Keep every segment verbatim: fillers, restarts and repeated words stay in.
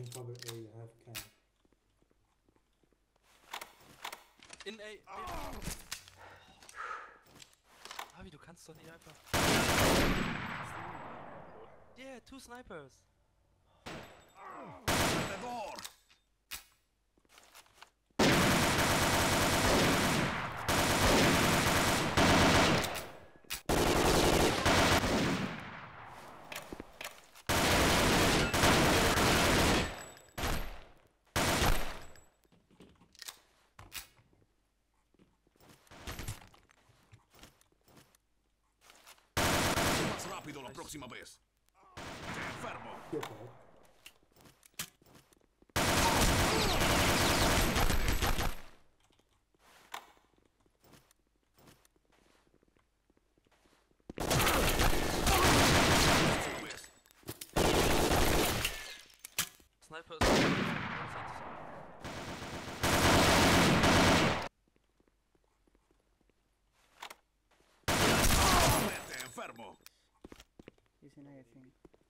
can cover A, I have cam. In A. Oh. Avi, du kannst doch nicht einfach. Yeah, two snipers. Perdedor. Más rápido la próxima vez. Te enfermo. Get that. Sniper ist neunundzwanzig. Te enfermo. He's in A, I think.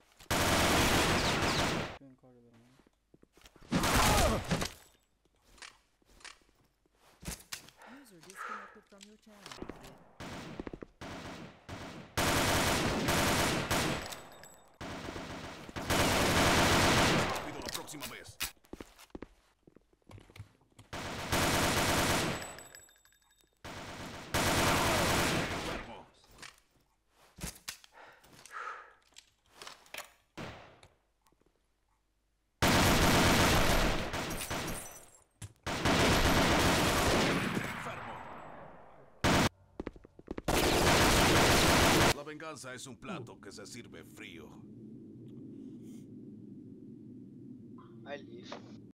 Doing corridor, man. User disconnected from your channel. Rápido la próxima vez. Enfermo. Enfermo. La venganza es un plato que se sirve frío. I leave.